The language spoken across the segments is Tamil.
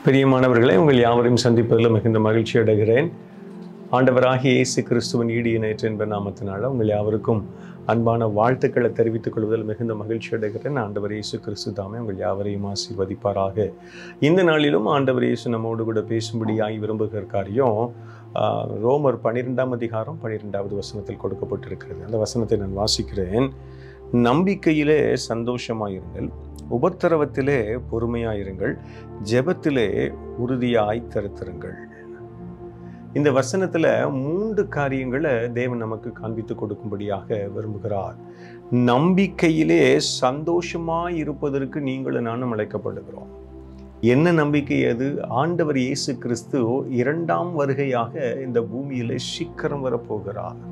பிரியமானவர்களே, உங்கள் யாவரையும் சந்திப்பதில் மிகுந்த மகிழ்ச்சி அடைகிறேன். ஆண்டவராகிய இயேசு கிறிஸ்துவின் ஈடு இணையற்ற என்ப நாமத்தினால உங்கள் யாவருக்கும் அன்பான வாழ்த்துக்களை தெரிவித்துக் கொள்வதில் மிகுந்த மகிழ்ச்சி அடைகிறேன். ஆண்டவர் இயேசு கிறிஸ்து தாமே உங்கள் யாவரையும் ஆசீர்வதிப்பாராக. இந்த நாளிலும் ஆண்டவர் இயேசு நம்மோடு கூட பேசும்படியாய் விரும்புகிற காரியம் ரோமர் 12ஆம் அதிகாரம் 12வது வசனத்தில் கொடுக்கப்பட்டிருக்கிறது. அந்த வசனத்தை நான் வாசிக்கிறேன். நம்பிக்கையிலே சந்தோஷமாயிருங்கள், உபத்திரவத்திலே பொறுமையாயிருங்கள், ஜெபத்திலே உறுதியாய் தரித்திருங்கள். இந்த வசனத்துல 3 காரியங்களை தேவன் நமக்கு காண்பித்து கொடுக்கும்படியாக விரும்புகிறார். நம்பிக்கையிலே சந்தோஷமாய் இருப்பதற்கு நீங்களும் நானும் அழைக்கப்படுகிறோம். என்ன நம்பிக்கை அது? ஆண்டவர் இயேசு கிறிஸ்து 2ஆம் வருகையாக இந்த பூமியிலே சீக்கிரம் வரப்போகிறார்.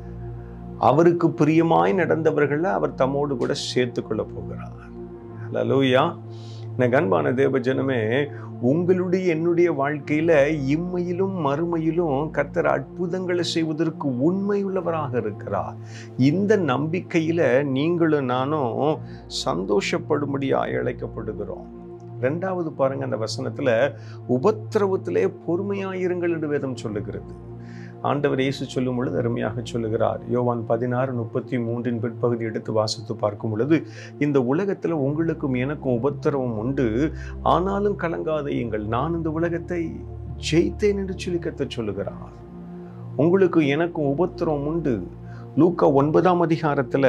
அவருக்கு பிரியமாய் நடந்தவர்களை அவர் தம்மோடு கூட சேர்த்து கொள்ள போகிறார். அல்லேலூயா. எனக்கு அன்பான தேவ ஜனமே, உங்களுடைய என்னுடைய வாழ்க்கையில இம்மையிலும் மறுமையிலும் கர்த்தர் அற்புதங்களை செய்வதற்கு உண்மையுள்ளவராக இருக்கிறார். இந்த நம்பிக்கையில நீங்களும் நானும் சந்தோஷப்படும்படியாக அழைக்கப்படுகிறோம். 2வது பாருங்க, அந்த வசனத்துல உபத்திரவத்திலே பொறுமையாயிருங்கள் என்று வேதம் சொல்லுகிறது. ஆண்டவர் இயேசு சொல்லும் பொழுது அருமையாக சொல்லுகிறார். யோவான் 16:33 பிற்பகுதி எடுத்து வாசித்து பார்க்கும் பொழுது, இந்த உலகத்துல உங்களுக்கும் எனக்கும் உபத்திரவம் உண்டு, ஆனாலும் கலங்காதையுங்கள், நான் இந்த உலகத்தை ஜெயித்தேன் என்று சொல்லி கர்த்தர் சொல்லுகிறார். உங்களுக்கு எனக்கும் உபத்திரவம் உண்டு. லூக்கா 9ஆம் அதிகாரத்துல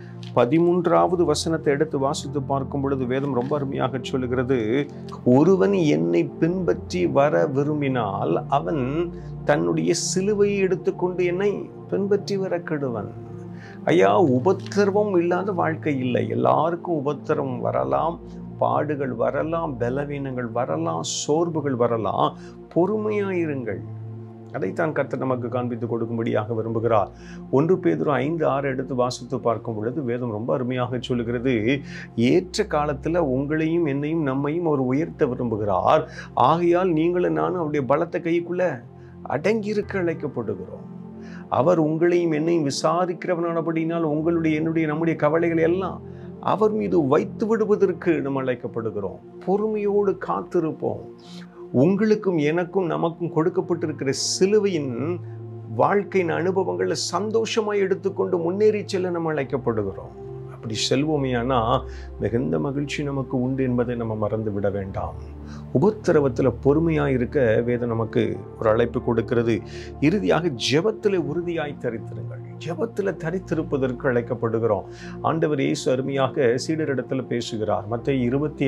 13வது வசனத்தை எடுத்து வாசித்து பார்க்கும் பொழுது வேதம் ரொம்ப அருமையாக சொல்லுகிறது. ஒருவன் என்னை பின்பற்றி வர விரும்பினால் அவன் தன்னுடைய சிலுவையை எடுத்துக்கொண்டு என்னை பின்பற்றி வர கெடுவன். ஐயா, உபத்திரவம் இல்லாத வாழ்க்கை இல்லை. எல்லாருக்கும் உபத்திரவம் வரலாம், பாடுகள் வரலாம், பலவீனங்கள் வரலாம், சோர்வுகள் வரலாம். பொறுமையாயிருங்கள். அதைத்தான் கர்த்தர் நமக்கு காண்பித்து கொடுக்கும்படியாக விரும்புகிறார். 1 பேதுரு 5:6 எடுத்து வாசித்து பார்க்கும் பொழுது வேதம் ரொம்ப அருமையாக சொல்லுகிறது. ஏற்ற காலத்துல உங்களையும் என்னையும் நம்மையும் அவர் உயர்த்த விரும்புகிறார். ஆகையால் நீங்களும் நானும் அவருடைய பலத்த கைக்குள்ள அடங்கியிருக்க அழைக்கப்படுகிறோம். அவர் உங்களையும் என்னையும் விசாரிக்கிறவனானபடினால் உங்களுடைய என்னுடைய நம்முடைய கவலைகளை எல்லாம் அவர் மீது வைத்து விடுவதற்கு நம்ம அழைக்கப்படுகிறோம். பொறுமையோடு காத்திருப்போம். உங்களுக்கும் எனக்கும் நமக்கும் கொடுக்கப்பட்டிருக்கிற சிலுவையின் வாழ்க்கையின் அனுபவங்களை சந்தோஷமாய் எடுத்துக்கொண்டு முன்னேறி செல்ல நம்ம அழைக்கப்படுகிறோம். அப்படி செல்வோமையானா மிகுந்த மகிழ்ச்சி நமக்கு உண்டு என்பதை நம்ம மறந்து விட வேண்டாம். உபத்திரவத்துல பொறுமையாய் இருக்க வேதம் நமக்கு ஒரு அழைப்பு கொடுக்கிறது. இறுதியாக ஜெபத்திலே உறுதியாய் தரித்திருங்கள். ஜெபத்துல தரித்திருப்பதற்கு அழைக்கப்படுகிறோம். ஆண்டவர் இயேசு அருமையாக சீடரிடத்துல பேசுகிறார். மத்தேயு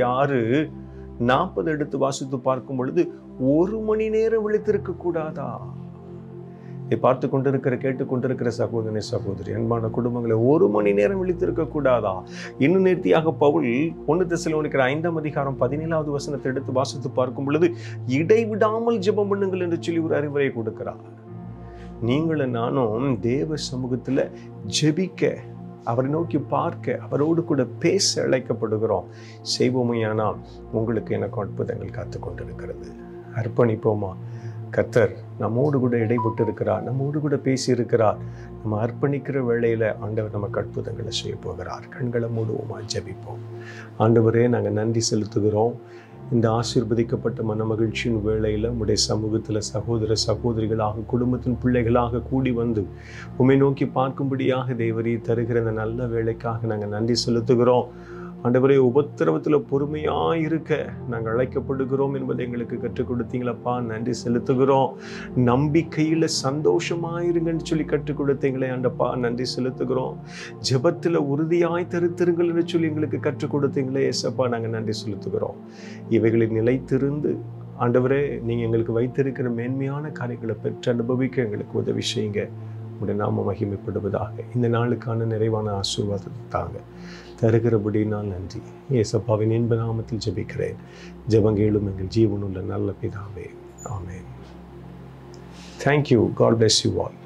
26:40 எடுத்து வாசித்து பார்க்கும் பொழுது, 1 மணி நேரம் விழித்திருக்க கூடாதா? இதை பார்த்து கொண்டிருக்கிற கேட்டுக்கொண்டிருக்கிற சகோதரி சகோதரி, அன்பான குடும்பங்களை, 1 மணி நேரம் விழித்திருக்க கூடாதா? இன்னும் நேர்த்தியாக பவுல் 1 தெசலோனிக்கர் 5ஆம் அதிகாரம் 17வது வசனத்தை எடுத்து வாசித்து பார்க்கும் பொழுது, இடைவிடாமல் ஜெபம் பண்ணுங்கள் என்று சொல்லி ஒரு அறிவுரை கொடுக்கிறார். நீங்களும் நானும் தேவ சமூகத்துல ஜெபிக்க, அவரை நோக்கி பார்க்க, அவரோடு கூட பேச அழைக்கப்படுகிறோம். செய்வோமையானால் உங்களுக்கு எனக்கு அற்புதங்கள் காத்து கொண்டிருக்கிறது. அர்ப்பணிப்போமா? கர்த்தர் நம்மோடு கூட இடைப்பட்டு இருக்கிறார், நம்மோடு கூட பேசி இருக்கிறார். நம்ம அர்ப்பணிக்கிற வேளையில ஆண்டவர் நமக்கு அற்புதங்களை செய்ய போகிறார். கண்களை மூடுவோமா, ஜெபிப்போம். ஆண்டவரே, நாங்கள் நன்றி செலுத்துகிறோம். இந்த ஆசீர்வதிக்கப்பட்ட மன மகிழ்ச்சியின் வேளையில உம்முடைய சமூகத்துல சகோதர சகோதரிகளாக, குடும்பத்தின் பிள்ளைகளாக கூடி வந்து உம்மை நோக்கி பார்க்கும்படியாக தேவரீ தருகிற இந்த நல்ல வேளைக்காக நாங்கள் நன்றி செலுத்துகிறோம். ஆண்டவரே, உபத்திரவத்துல பொறுமையாய் இருக்க நாங்கள் அழைக்கப்படுகிறோம் என்பதை எங்களுக்கு கற்றுக் கொடுத்தீங்களப்பா, நன்றி செலுத்துகிறோம். நம்பிக்கையில சந்தோஷமாயிருங்கன்னு சொல்லி கற்றுக் கொடுத்தீங்களே ஆண்டப்பா, நன்றி செலுத்துகிறோம். ஜெபத்துல உறுதியாய் தரித்திருங்கள் என்று சொல்லி எங்களுக்கு கற்றுக் கொடுத்தீங்களே ஏசப்பா, நாங்கள் நன்றி செலுத்துகிறோம். இவைகளில் நிலைத்திருந்து ஆண்டவரே, நீங்க எங்களுக்கு வைத்திருக்கிற மேன்மையான காரியங்களை பெற்று அனுபவிக்க எங்களுக்கு உதவி செய்யுங்க. உடைய நாம மகிமைப்படுவதாக. இந்த நாளுக்கான நிறைவான ஆசீர்வாதத்தை தாங்க. தருகிறபடி நான் நன்றி. ஏசப்பாவின் இன்ப நாமத்தில் ஜெபிக்கிறேன். ஜெபங்கேளும் எங்கள் ஜீவனுள்ள நல்ல பிதாவே. ஆமென். Thank you. God bless you all.